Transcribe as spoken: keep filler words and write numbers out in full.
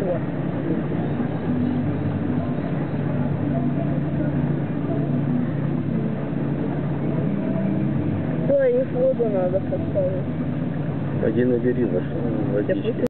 Вот. Да, их воду надо поставить. Один набери, ваш водички.